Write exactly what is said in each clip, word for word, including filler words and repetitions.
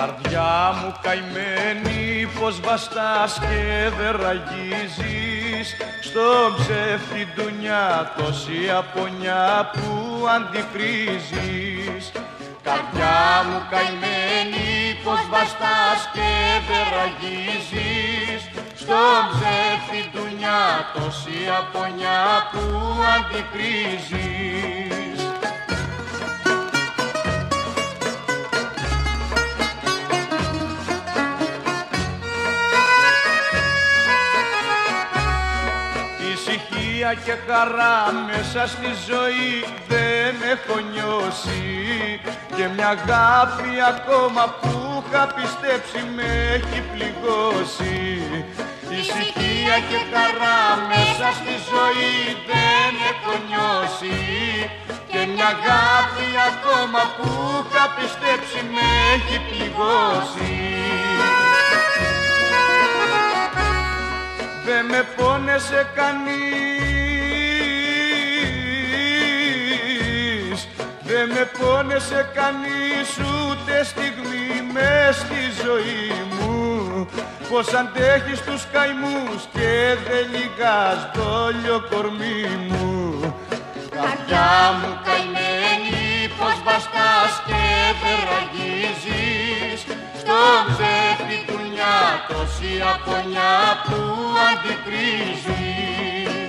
Καρδιά μου καημένη, πως βαστάς και δεν ραγίζεις, στον ψεύτη ντουνιά τόση απονιά που αντικρίζεις. Καρδιά μου καημένη, πως βαστάς και δεν ραγίζεις, στον ψεύτη ντουνιά τόση απονιά που αντικρίζεις. Ησυχία και χαρά μέσα στη ζωή δεν έχω νιώσει, και μια αγάπη ακόμα που είχα πιστέψει με έχει πληγώσει. Ησυχία και χαρά μέσα στη ζωή δεν έχω νιώσει, και μια αγάπη ακόμα που είχα πιστέψει με έχει πληγώσει. Δε με πόνεσε κανείς, δε με πόνεσε κανείς ούτε στιγμή μες στη ζωή μου, πως αντέχεις τους καημούς και δεν λυγάς δόλιο κορμί μου. Καρδιά μου καημένη, πως βαστάς και δεν ραγίζεις, στον ψεύτη ντουνιά τόση απονιά που αντικρίζεις.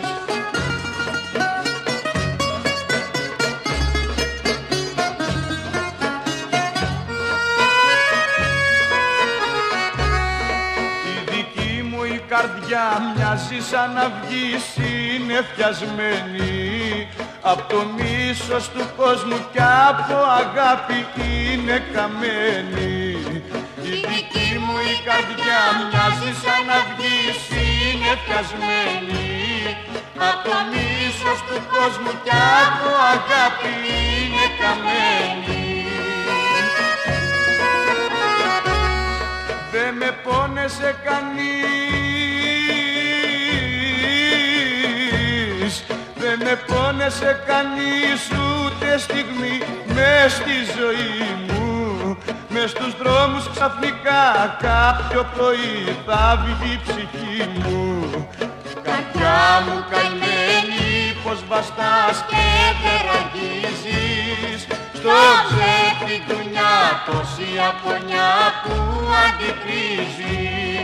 Η δική μου η καρδιά μοιάζει σαν αυγή συννεφιασμένη, απ' το μίσος του κόσμου κι από αγάπη είναι καμένη. Η δική μου η καρδιά μοιάζει σαν αυγή συννεφιασμένη, απ' το μίσος του κόσμου κι από αγάπη είναι καμένη. Δε με πόνεσε κανείς, δε με πόνεσε κανείς ούτε στιγμή μες στη ζωή μου. Μες στους δρόμους ξαφνικά κάποιο πρωί θα βγει η ψυχή μου. Καρδιά μου καημένη, πως βαστάς και δεν ραγίζεις, στον ψεύτη ντουνιά τόση απονιά που αντικρίζεις.